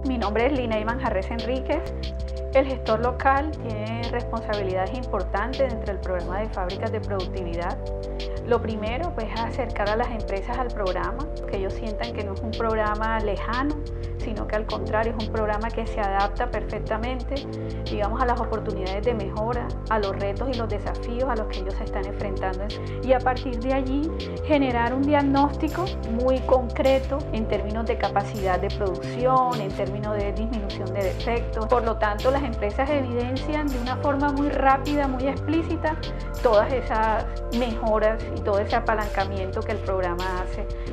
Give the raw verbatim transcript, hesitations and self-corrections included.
Mi nombre es Lina Iman Jarrés Enríquez. El gestor local tiene responsabilidades importantes dentro del programa de fábricas de productividad. Lo primero pues, es acercar a las empresas al programa, que ellos sientan que no es un programa lejano, sino que al contrario es un programa que se adapta perfectamente, digamos, a las oportunidades de mejora, a los retos y los desafíos a los que ellos se están enfrentando. Y a partir de allí generar un diagnóstico muy concreto en términos de capacidad de producción, en términos de disminución de defectos. Por lo tanto, las empresas evidencian de una forma muy rápida, muy explícita, todas esas mejoras y todo ese apalancamiento que el programa hace